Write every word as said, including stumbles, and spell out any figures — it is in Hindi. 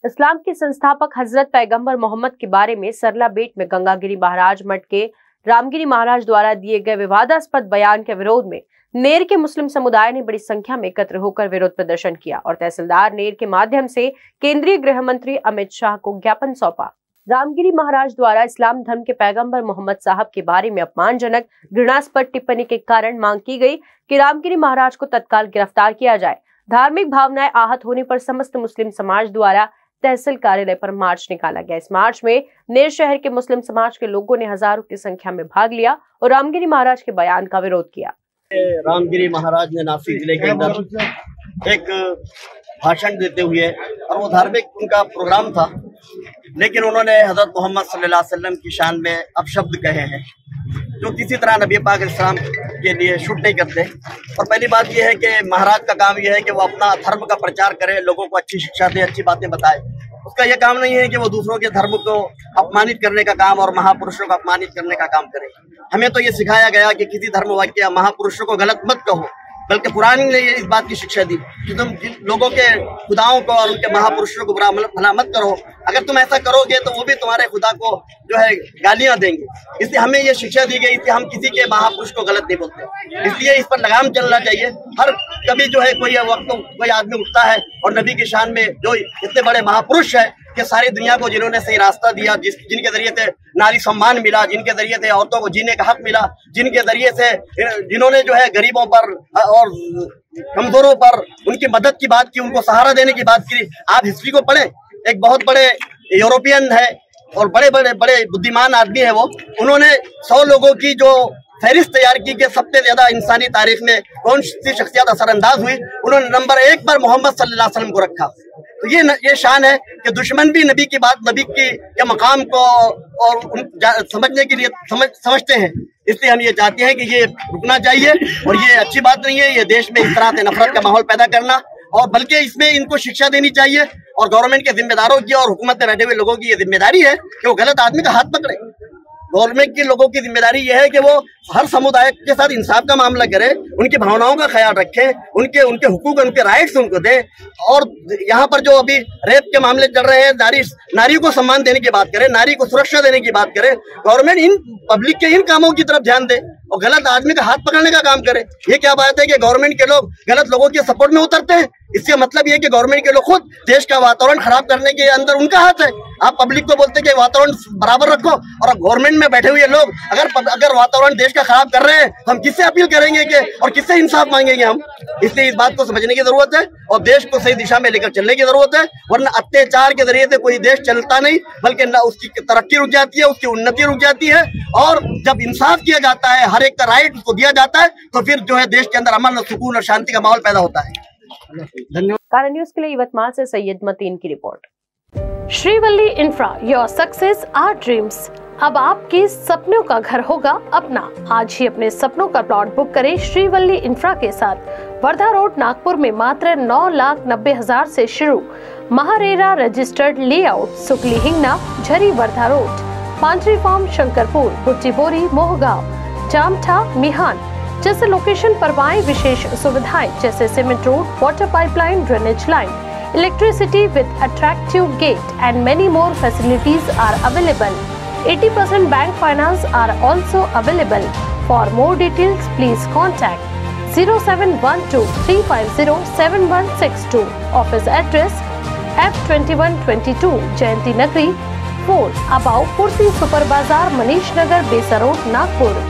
इस्लाम के संस्थापक हजरत पैगंबर मोहम्मद के बारे में सरला बेट में गंगागिरी महाराज मठ के रामगिरी महाराज द्वारा दिए गए विवादास्पद बयान के विरोध में नेर के मुस्लिम समुदाय ने बड़ी संख्या में एकत्र होकर विरोध प्रदर्शन किया और तहसीलदार नेर के माध्यम से केंद्रीय गृह मंत्री अमित शाह को ज्ञापन सौंपा। रामगिरी महाराज द्वारा इस्लाम धर्म के पैगंबर मोहम्मद साहब के बारे में अपमानजनक घृणास्पद टिप्पणी के कारण मांग की गई कि रामगिरी महाराज को तत्काल गिरफ्तार किया जाए। धार्मिक भावनाएं आहत होने पर समस्त मुस्लिम समाज द्वारा तहसील कार्यालय पर मार्च निकाला गया। इस मार्च में नेर शहर के मुस्लिम समाज के लोगों ने हजारों की संख्या में भाग लिया और रामगिरी महाराज के बयान का विरोध किया। रामगिरी महाराज ने नासिक जिले के अंदर एक भाषण देते हुए, और वो धार्मिक उनका प्रोग्राम था, लेकिन उन्होंने हजरत मोहम्मद सल्लल्लाहु अलैहि वसल्लम की शान में अपशब्द कहे हैं जो किसी तरह नबी पाक इस्लाम के लिए शूट नहीं करते। और पहली बात यह है कि महाराज का काम यह है कि वो अपना धर्म का प्रचार करे, लोगों को अच्छी शिक्षा दे, अच्छी बातें बताए। उसका यह काम नहीं है कि वो दूसरों के धर्म को अपमानित करने का काम और महापुरुषों को अपमानित करने का काम करे। हमें तो ये सिखाया गया कि किसी धर्म वाक्य या महापुरुषों को गलत मत कहो, बल्कि कुरान ने इस बात की शिक्षा दी कि तुम लोगों के खुदाओं को और उनके महापुरुषों को बुरा भला मत करो। अगर तुम ऐसा करोगे तो वो भी तुम्हारे खुदा को जो है गालियां देंगे। इसलिए हमें ये शिक्षा दी गई कि हम किसी के महापुरुष को गलत नहीं बोलते। इसलिए इस पर लगाम चलना चाहिए। हर कभी जो है कोई वक्त कोई आदमी उठता है और नबी की शान में जो इतने बड़े महापुरुष है कि सारी दुनिया को जिन्होंने सही रास्ता दिया, जिस जिनके जरिए से नारी सम्मान मिला, जिनके जरिए से औरतों को जीने का हक मिला, जिनके जरिए से जिन्होंने जो है गरीबों पर और कमजोरों पर उनकी मदद की बात की, उनको सहारा देने की बात की। आप हिस्ट्री को पढ़ें, एक बहुत बड़े यूरोपियन है और बड़े बड़े बड़े बुद्धिमान आदमी है वो, उन्होंने सौ लोगों की जो फहरिस्त तैयार की कि सबसे ज्यादा इंसानी तारीख में कौन सी शख्सियत असरअंदाज हुई, उन्होंने नंबर एक पर मोहम्मद सल्लल्लाहु अलैहि वसल्लम को रखा। तो ये न, ये शान है कि दुश्मन भी नबी की बात, नबी की के मकाम को और समझने के लिए समझ समझते हैं। इसलिए हम ये चाहते हैं कि ये रुकना चाहिए और ये अच्छी बात नहीं है, ये देश में इस तरह से नफरत का माहौल पैदा करना, और बल्कि इसमें इनको शिक्षा देनी चाहिए। और गवर्नमेंट के जिम्मेदारों की और हुकूमत में बैठे हुए लोगों की ये जिम्मेदारी है कि वो गलत आदमी का हाथ पकड़े। गवर्नमेंट के लोगों की जिम्मेदारी यह है कि वो हर समुदाय के साथ इंसाफ का मामला करे, उनकी भावनाओं का ख्याल रखे, उनके उनके हुकूक उनके राइट्स उनको दे। और यहाँ पर जो अभी रेप के मामले चल रहे हैं, नारी नारी को सम्मान देने की बात करे, नारी को सुरक्षा देने की बात करे। गवर्नमेंट इन पब्लिक के इन कामों की तरफ ध्यान दे और गलत आदमी का हाथ पकड़ने का काम करे। ये क्या बात है कि गवर्नमेंट के लोग गलत लोगों के सपोर्ट में उतरते हैं? इसका मतलब ये है कि गवर्नमेंट के लोग खुद देश का वातावरण खराब करने के अंदर उनका हाथ है। आप पब्लिक को बोलते हैं कि वातावरण बराबर रखो, और गवर्नमेंट में बैठे हुए लोग अगर अगर वातावरण देश का खराब कर रहे हैं तो हम किससे अपील करेंगे कि और किससे इंसाफ मांगेंगे हम? इसलिए इस बात को समझने की जरूरत है और देश को सही दिशा में लेकर चलने की जरूरत है, वरना अत्याचार के जरिए से कोई देश चलता नहीं, बल्कि न उसकी तरक्की रुक जाती है, उसकी उन्नति रुक जाती है। और जब इंसाफ किया जाता है, हर एक का राइट उसको दिया जाता है, तो फिर जो है देश के अंदर अमन और सुकून और शांति का माहौल पैदा होता है। धन्यवाद। कारण न्यूज के लिए यवतमाल से सैयद मतीन की रिपोर्ट। Srivalli Infra, your success our dreams. अब आपके सपनों का घर होगा अपना। आज ही अपने सपनों का प्लॉट बुक करें श्रीवल्ली इंफ्रा के साथ। वर्धा रोड, नागपुर में मात्र नौ लाख नब्बे हजार से शुरू। MahaRERA registered layout, Sukli Hingna, Jhari Wardha road, Panchri farm, Shankarpur, Butti Bori, Mohgaon, Jamtha, मिहान जैसे लोकेशन पर पाएं विशेष सुविधाएं जैसे cement road, water pipeline, drainage line, electricity with attractive gate and many more facilities are available. eighty percent bank finance are also available. For more details, please contact zero seven one two three five zero seven one six two. Office address F twenty-one twenty-two Jayanti Nagri, four, above Purti Super Bazaar, Manish Nagar, Besa Road, Nagpur.